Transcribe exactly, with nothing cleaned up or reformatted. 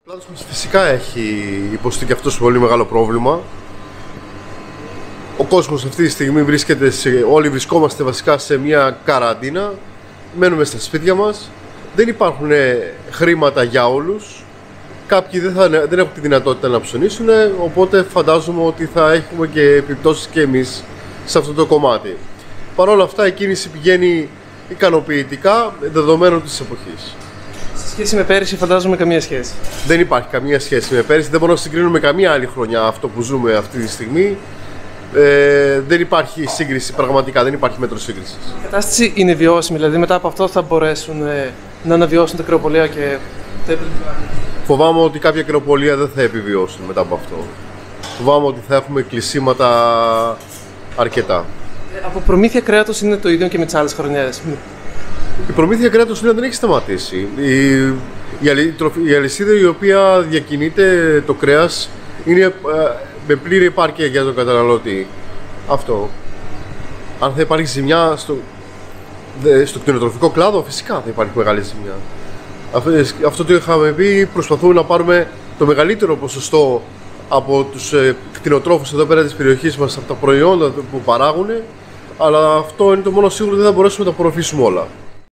Ο κλάδος μας φυσικά έχει υποστεί και αυτός πολύ μεγάλο πρόβλημα. Ο κόσμος αυτή τη στιγμή βρίσκεται σε, όλοι βρισκόμαστε βασικά σε μια καραντίνα. Μένουμε στα σπίτια μας. Δεν υπάρχουν χρήματα για όλους. Κάποιοι δεν, θα, δεν έχουν τη δυνατότητα να ψωνίσουν, οπότε φαντάζομαι ότι θα έχουμε και επιπτώσεις και εμείς σε αυτό το κομμάτι. Παρ' όλα αυτά η κίνηση πηγαίνει ικανοποιητικά δεδομένων της εποχής. Σε σχέση με πέρυσι, φαντάζομαι καμία σχέση. Δεν υπάρχει καμία σχέση με πέρυσι, δεν μπορούμε να συγκρίνουμε καμία άλλη χρονιά αυτό που ζούμε αυτή τη στιγμή. Ε, δεν υπάρχει σύγκριση, πραγματικά δεν υπάρχει μέτρο σύγκρισης. Η κατάσταση είναι βιώσιμη, δηλαδή μετά από αυτό θα μπορέσουν ε, να αναβιώσουν τα κρεοπολία και τα επιλογικά. Φοβάμαι ότι κάποια κρεοπολία δεν θα επιβιώσουν μετά από αυτό. Φοβάμαι ότι θα έχουμε κλεισίματα αρκετά. Ε, από προμήθεια κρέατος είναι το ίδιο και με τις άλλες χρονιές. Η προμήθεια κρέατος δεν έχει σταματήσει. Η, η, αλη, η αλυσίδα η οποία διακινείται το κρέας είναι ε, με πλήρη επάρκεια για τον καταναλωτή. Αυτό. Αν θα υπάρχει ζημιά στο, στο κτηνοτροφικό κλάδο, φυσικά θα υπάρχει μεγάλη ζημιά. Αυτό το είχαμε πει, προσπαθούμε να πάρουμε το μεγαλύτερο ποσοστό από τους κτηνοτρόφους εδώ πέρα της περιοχής μας, από τα προϊόντα που παράγουν, αλλά αυτό είναι το μόνο σίγουρο, δεν θα μπορέσουμε να τα απορροφήσουμε όλα.